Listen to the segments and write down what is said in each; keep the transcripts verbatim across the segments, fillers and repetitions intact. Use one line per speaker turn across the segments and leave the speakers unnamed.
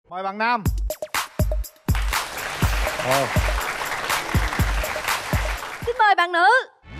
Mời bạn nam. Ồ.
Xin mời bạn nữ.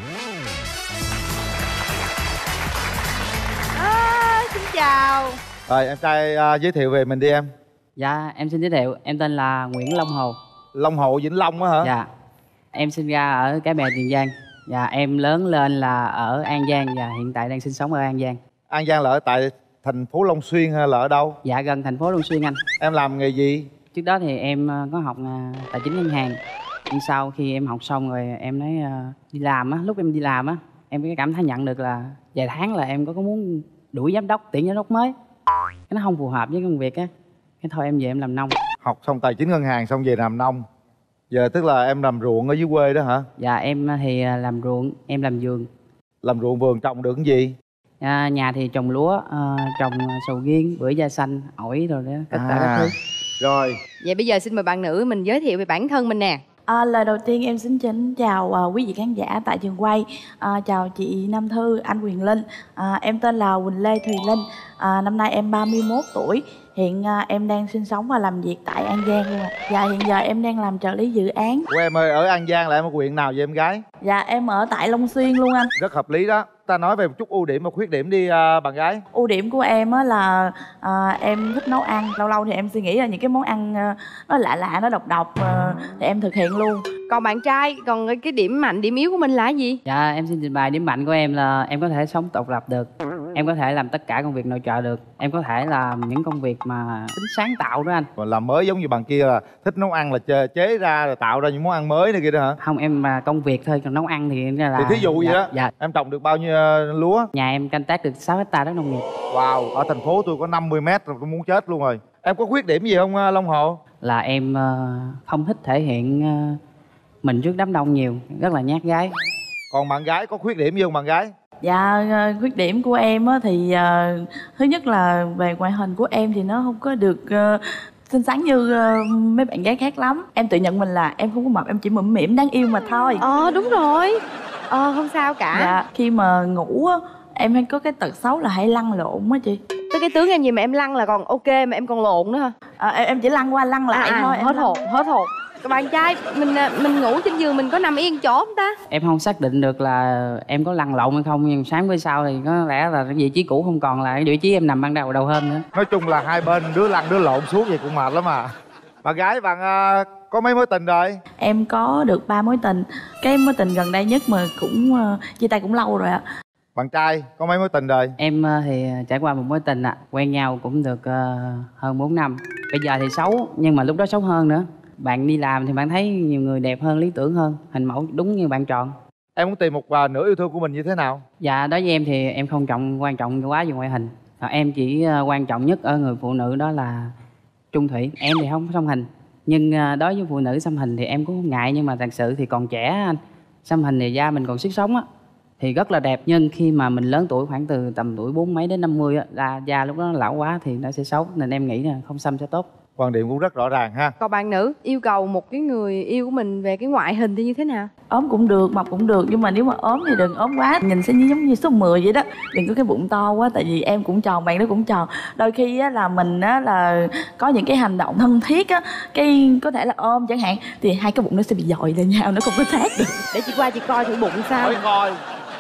À, xin chào.
Rồi em trai uh, giới thiệu về mình đi em.
Dạ, em xin giới thiệu, em tên là Nguyễn Long Hồ.
Long Hồ, Vĩnh Long á hả?
Dạ. Em sinh ra ở Cái Bè, Tiền Giang. Dạ, em lớn lên là ở An Giang và hiện tại đang sinh sống ở An Giang.
An Giang là ở tại thành phố Long Xuyên hay là ở đâu?
Dạ, gần thành phố Long Xuyên anh.
Em làm nghề gì?
Trước đó thì em có học tài chính ngân hàng. Nhưng sau khi em học xong rồi em nói đi làm á, lúc em đi làm á, em cái cảm thấy nhận được là vài tháng là em có có muốn đuổi giám đốc, tuyển giám đốc mới. Cái nó không phù hợp với công việc á. Cái thôi em về em làm nông.
Học xong tài chính ngân hàng xong về làm nông. Giờ tức là em làm ruộng ở dưới quê đó hả?
Dạ, em thì làm ruộng, em làm vườn.
Làm ruộng vườn trồng được cái gì?
À, nhà thì trồng lúa, uh, trồng sầu riêng, bưởi da xanh, ổi rồi đó, tất cả
à,
các thứ.
Rồi.
Vậy bây giờ xin mời bạn nữ mình giới thiệu về bản thân mình nè.
À, lời đầu tiên em xin kính chào uh, quý vị khán giả tại trường quay. À, chào chị Nam Thư, anh Quyền Linh. À, em tên là Quỳnh Lê Thùy Linh. À, năm nay em ba mươi mốt tuổi. Hiện uh, em đang sinh sống và làm việc tại An Giang luôn ạ. Dạ, hiện giờ em đang làm trợ lý dự án.
Ủa em ơi, ở An Giang là em ở huyện nào vậy em gái?
Dạ, em ở tại Long Xuyên luôn anh.
Rất hợp lý đó. Ta nói về một chút ưu điểm và khuyết điểm đi uh, bạn gái.
Ưu điểm của em á là uh, em thích nấu ăn. Lâu lâu thì em suy nghĩ là những cái món ăn uh, nó lạ lạ, nó độc độc uh, thì em thực hiện luôn.
Còn bạn trai, còn cái điểm mạnh, điểm yếu của mình là gì?
Dạ, em xin trình bày điểm mạnh của em là em có thể sống độc lập được. Em có thể làm tất cả công việc nội trợ được. Em có thể làm những công việc mà tính sáng tạo đó anh.
Còn làm mới giống như bạn kia là thích nấu ăn là chế, chế ra rồi tạo ra những món ăn mới này kia đó hả?
Không, em là công việc thôi, còn nấu ăn thì là...
Thì thí dụ vậy
dạ,
đó.
Dạ.
Em trồng được bao nhiêu uh, lúa?
Nhà em canh tác được sáu hectare đất nông nghiệp.
Wow, ở thành phố tôi có năm mươi mét rồi tôi muốn chết luôn rồi. Em có khuyết điểm gì không uh, Long Hồ?
Là em uh, không thích thể hiện uh, mình trước đám đông nhiều, rất là nhát gái.
Còn bạn gái có khuyết điểm gì không bạn gái?
Dạ, khuyết điểm của em á thì uh, thứ nhất là về ngoại hình của em thì nó không có được uh, xinh xắn như uh, mấy bạn gái khác lắm. Em tự nhận mình là em không có mập, em chỉ mũm mĩm đáng yêu mà thôi.
Ờ đúng rồi. Ờ không sao cả.
Dạ, khi mà ngủ á em hay có cái tật xấu là hay lăn lộn á chị.
Tới cái tướng em gì mà em lăn là còn ok mà em còn lộn nữa hả?
À, em, em chỉ lăn qua lăn lại
à,
thôi.
À, hết hồn, hết hồn. Bạn trai, mình mình ngủ trên giường mình có nằm yên chỗ không ta?
Em không xác định được là em có lăn lộn hay không, nhưng sáng với sau thì có lẽ là cái vị trí cũ không còn là cái vị trí em nằm ban đầu đầu hôm nữa.
Nói chung là hai bên đứa lăn đứa lộn suốt vậy cũng mệt lắm à. Bạn gái bạn uh, có mấy mối tình rồi?
Em có được ba mối tình. Cái mối tình gần đây nhất mà cũng uh, chia tay cũng lâu rồi ạ.
Bạn trai có mấy mối tình rồi?
Em uh, thì trải qua một mối tình ạ, à. Quen nhau cũng được uh, hơn bốn năm. Bây giờ thì xấu, nhưng mà lúc đó xấu hơn nữa. Bạn đi làm thì bạn thấy nhiều người đẹp hơn, lý tưởng hơn, hình mẫu đúng như bạn chọn.
Em muốn tìm một uh, nửa yêu thương của mình như thế nào?
Dạ, đối với em thì em không trọng quan trọng quá về ngoại hình. Em chỉ uh, quan trọng nhất ở người phụ nữ đó là trung thủy. Em thì không có xăm hình, nhưng uh, đối với phụ nữ xăm hình thì em cũng không ngại. Nhưng mà thật sự thì còn trẻ anh, xăm hình thì da mình còn sức sống á thì rất là đẹp. Nhưng khi mà mình lớn tuổi, khoảng từ tầm tuổi bốn mấy đến năm mươi á, là da lúc đó lão quá thì nó sẽ xấu. Nên em nghĩ là không xăm sẽ tốt.
Quan điểm cũng rất rõ ràng ha.
Còn bạn nữ yêu cầu một cái người yêu của mình về cái ngoại hình thì như thế nào?
Ốm cũng được, mập cũng được, nhưng mà nếu mà ốm thì đừng ốm quá, nhìn sẽ như giống như số mười vậy đó. Đừng có cái bụng to quá, tại vì em cũng tròn, bạn đó cũng tròn. Đôi khi á là mình á là có những cái hành động thân thiết á, cái có thể là ôm chẳng hạn, thì hai cái bụng nó sẽ bị dội lên nhau, nó không có sát được.
Để chị qua chị coi thử bụng sao.
Hỏi coi.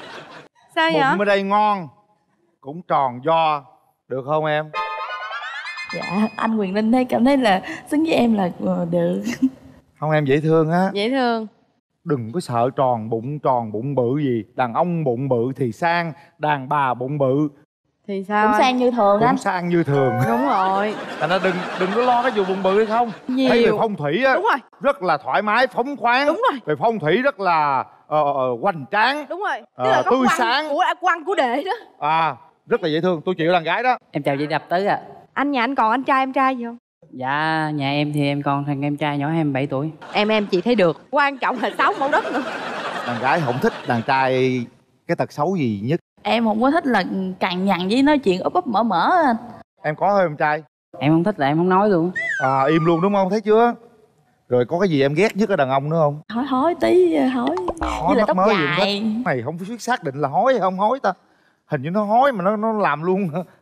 Sao vậy?
Bụng ở đây ngon, cũng tròn do, được không em?
Dạ, anh Quyền Linh thấy cảm thấy là xứng với em là được.
Không, em dễ thương á.
Dễ thương.
Đừng có sợ tròn bụng, tròn bụng bự gì. Đàn ông bụng bự thì sang, đàn bà bụng bự
thì sao
cũng
anh?
sang như thường
cũng
anh.
sang như thường.
Đúng rồi.
Thành ra đừng đừng có lo cái vụ bụng bự hay không.
Nhiều.
Thấy về phong thủy á,
Đúng rồi.
rất là thoải mái, phóng khoáng.
Đúng rồi.
Về phong thủy rất là uh, hoành tráng.
Đúng rồi.
Tức
là
tươi
quăng
sáng
của quăng của đệ đó.
À, rất là dễ thương. Tôi chịu đàn gái đó.
Em chào chị Đập Tứ ạ. À.
Anh nhà anh còn anh trai em trai gì không?
Dạ, nhà em thì em còn thằng em trai nhỏ em bảy tuổi.
Em em chị thấy được. Quan trọng là sáu mẫu đất nữa.
Đàn gái không thích đàn trai cái tật xấu gì nhất?
Em không có thích là cằn nhằn với nói chuyện úp úp mở mở anh.
Em có thôi em trai?
Em không thích là em không nói luôn.
À, im luôn đúng không? Thấy chưa? Rồi có cái gì em ghét nhất ở đàn ông nữa không?
Hói hói tí, hói
Hói
là
mắc
tóc
mới
dài.
gì mày không biết xác định là hói hay không hói ta. Hình như nó hói mà nó nó làm luôn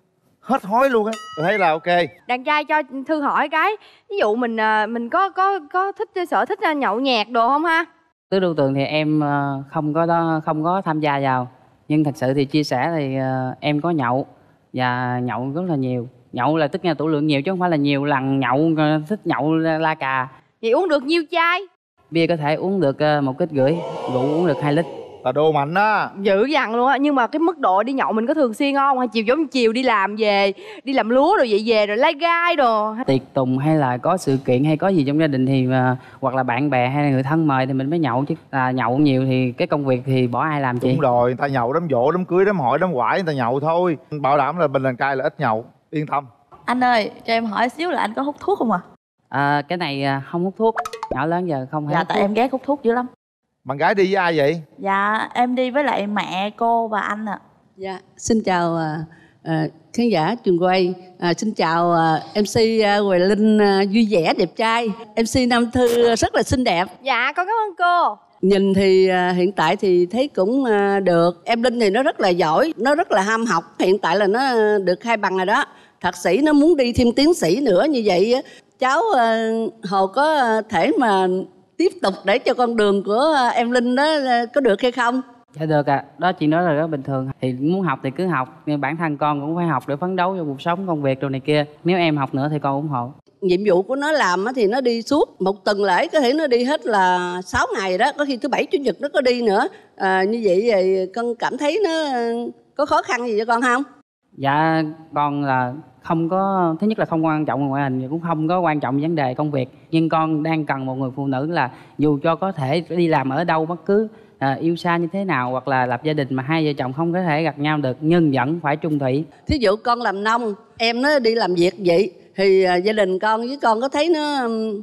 hết hối luôn á. Tôi thấy là ok.
Đàn trai cho Thư hỏi cái, ví dụ mình à, mình có có có thích sở thích nhậu nhẹt đồ không ha?
Tứ đô tường thì em ờ, không có đó, không có tham gia vào, nhưng thật sự thì chia sẻ thì ờ, em có nhậu và nhậu rất là nhiều. Nhậu là tức là tủ lượng nhiều chứ không phải là nhiều lần nhậu, ờ, thích nhậu la la cà.
Vậy uống được nhiêu chai?
Bia có thể uống được ờ, một kít rưỡi, rượu uống được hai lít.
Là đồ mạnh á.
Dữ dằn luôn á. Nhưng mà cái mức độ đi nhậu mình có thường xuyên không? Hay chiều giống chiều đi làm về, đi làm lúa rồi vậy về rồi lái gai đồ?
Tiệc tùng hay là có sự kiện hay có gì trong gia đình thì uh, hoặc là bạn bè hay là người thân mời thì mình mới nhậu chứ. À, nhậu nhiều thì cái công việc thì bỏ ai làm chị?
Đúng rồi, người ta nhậu đám giỗ, đám cưới, đám hỏi, đám quải người ta nhậu thôi. Bảo đảm là mình đàn trai là ít nhậu, yên tâm.
Anh ơi, cho em hỏi xíu là anh có hút thuốc không à?
À, cái này uh, không hút thuốc, nhỏ lớn giờ không hay
Dạ
hút
tại
thuốc.
em ghét hút thuốc dữ lắm.
Bạn gái đi với ai vậy?
Dạ em đi với lại mẹ, cô và anh ạ. À.
Dạ, xin chào à, à, khán giả trường quay, à, xin chào à, em xê à, Hoài Linh à, vui vẻ đẹp trai, em xê Nam Thư rất là xinh đẹp.
Dạ con cảm ơn cô.
Nhìn thì à, hiện tại thì thấy cũng à, được. Em Linh thì nó rất là giỏi, nó rất là ham học. Hiện tại là nó được hai bằng rồi đó. Thạc sĩ nó muốn đi thêm tiến sĩ nữa, như vậy á, cháu à, Hồ có thể mà tiếp tục để cho con đường của em Linh đó có được hay không?
Dạ được ạ, à. Đó chuyện đó là rất bình thường. Thì muốn học thì cứ học, nhưng bản thân con cũng phải học để phấn đấu cho cuộc sống, công việc đồ này kia. Nếu em học nữa thì con ủng hộ.
Nhiệm vụ của nó làm thì nó đi suốt một tuần lễ, có thể nó đi hết là sáu ngày đó, có khi thứ bảy chủ nhật nó có đi nữa. À, như vậy thì con cảm thấy nó có khó khăn gì cho con không?
Dạ con là không có, thứ nhất là không quan trọng ngoại hình, cũng không có quan trọng vấn đề công việc, nhưng con đang cần một người phụ nữ là dù cho có thể đi làm ở đâu bất cứ à, yêu xa như thế nào hoặc là lập gia đình mà hai vợ chồng không có thể gặp nhau được, nhưng vẫn phải chung thủy.
Thí dụ con làm nông, em nó đi làm việc vậy thì à, gia đình con với con có thấy nó um,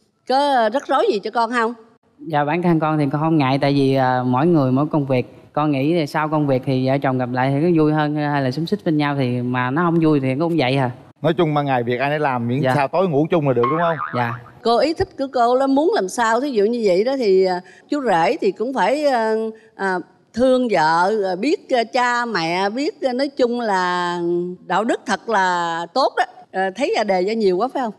có rắc rối gì cho con không?
Dạ bản thân con thì con không ngại, tại vì à, mỗi người mỗi công việc. Con nghĩ là sau công việc thì vợ chồng gặp lại thì có vui hơn, hay là xúm xích bên nhau thì mà nó không vui thì cũng vậy à.
Nói chung ban ngày việc ai nấy làm, miễn
Dạ.
sao tối ngủ chung là được đúng không?
Dạ.
Cô ý thích của cô là muốn làm sao, thí dụ như vậy đó thì à, chú rể thì cũng phải à, à, thương vợ, à, biết à, cha mẹ, biết à, nói chung là đạo đức thật là tốt đó. À, thấy ra đề ra nhiều quá phải không?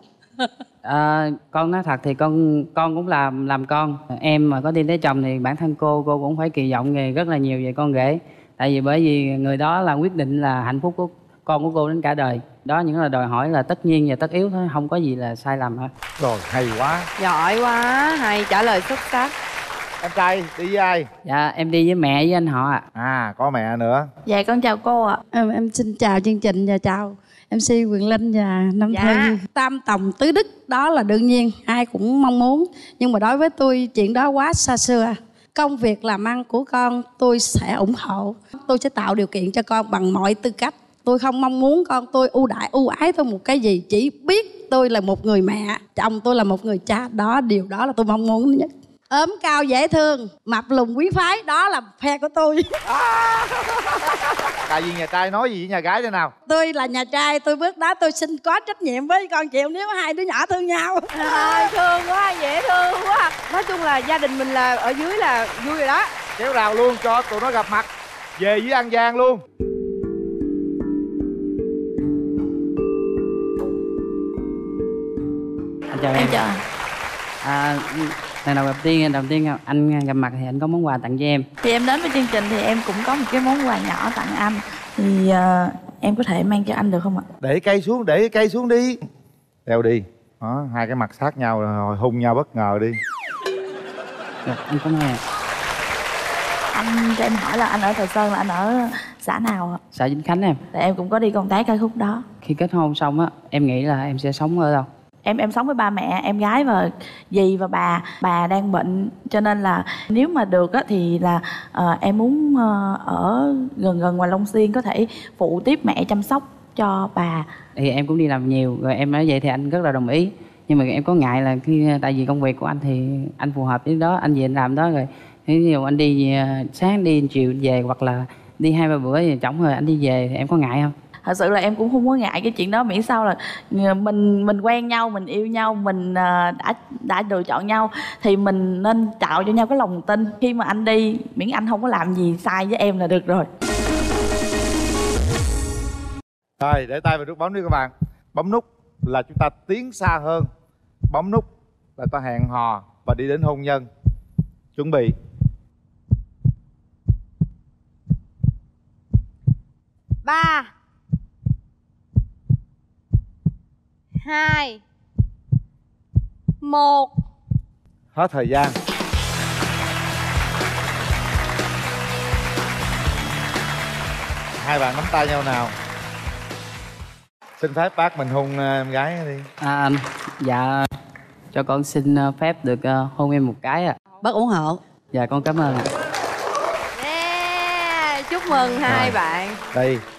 À, con nói thật thì con con cũng làm làm con. Em mà có đi lấy chồng thì bản thân cô cô cũng phải kỳ vọng về rất là nhiều về con rể. Tại vì bởi vì người đó là quyết định là hạnh phúc của con của cô đến cả đời. Đó những là đòi hỏi là tất nhiên và tất yếu thôi, không có gì là sai lầm hết.
Rồi, hay quá.
Giỏi quá, hay, trả lời xuất sắc.
Em trai đi với ai?
Dạ em đi với mẹ với anh họ ạ. À.
À, có mẹ nữa.
Dạ con chào cô ạ.
Em, em xin chào chương trình và chào em xê Quyền Linh và Nam
Dạ.
Thư. Tam tòng tứ đức đó là đương nhiên, ai cũng mong muốn. Nhưng mà đối với tôi chuyện đó quá xa xưa. Công việc làm ăn của con tôi sẽ ủng hộ. Tôi sẽ tạo điều kiện cho con bằng mọi tư cách. Tôi không mong muốn con tôi ưu đãi ưu ái tôi một cái gì, chỉ biết tôi là một người mẹ, chồng tôi là một người cha. Đó, điều đó là tôi mong muốn nhất. Ốm cao dễ thương, mập lùn quý phái, đó là phe của tôi.
Tại vì nhà trai nói gì với nhà gái thế nào?
Tôi là nhà trai, tôi bước đó tôi xin có trách nhiệm với con chịu nếu hai đứa nhỏ thương nhau.
À, thương quá, dễ thương quá. Nói chung là gia đình mình là ở dưới là vui rồi đó.
Kéo rào luôn cho tụi nó gặp mặt. Về với An Giang luôn.
Anh chào
Em
em.
chào.
À, lần đầu gặp tiên đầu tiên anh gặp mặt thì anh có món quà tặng cho em.
Thì em đến với chương trình thì em cũng có một cái món quà nhỏ tặng anh. Thì uh, em có thể mang cho anh được không ạ?
Để cây xuống, để cây xuống đi. Đeo đi. Đó, hai cái mặt sát nhau rồi hung nhau bất ngờ đi.
Được, anh có nghe.
Anh cho em hỏi là anh ở Thời Sơn là anh ở xã nào ạ?
Xã Vĩnh Khánh em.
Tại em cũng có đi công tác ở khúc đó.
Khi kết hôn xong á, em nghĩ là em sẽ sống ở đâu?
Em em sống với ba mẹ, em gái và dì và bà. Bà đang bệnh cho nên là nếu mà được á, thì là uh, em muốn uh, ở gần gần ngoài Long Xuyên, có thể phụ tiếp mẹ chăm sóc cho bà.
Thì em cũng đi làm nhiều rồi, em nói vậy thì anh rất là đồng ý. Nhưng mà em có ngại là khi tại vì công việc của anh thì anh phù hợp với đó, anh về anh làm đó rồi. Ví dụ anh đi sáng đi chiều về, hoặc là đi hai ba bữa thì chổng rồi anh đi về thì em có ngại không?
Thật sự là em cũng không có ngại cái chuyện đó, miễn sao là mình mình quen nhau, mình yêu nhau, mình đã đã lựa chọn nhau thì mình nên tạo cho nhau cái lòng tin. Khi mà anh đi, miễn anh không có làm gì sai với em là được rồi.
Rồi, để tay vào nút bấm đi các bạn. Bấm nút là chúng ta tiến xa hơn, bấm nút là ta hẹn hò và đi đến hôn nhân. Chuẩn bị.
Ba, hai, một.
Hết thời gian. Hai bạn nắm tay nhau nào. Xin phép bác mình hôn em gái đi.
À, dạ cho con xin phép được uh, hôn em một cái ạ. À.
Bác ủng hộ.
Dạ con cảm ơn ạ.
Yeah, chúc mừng hai bạn.
Đây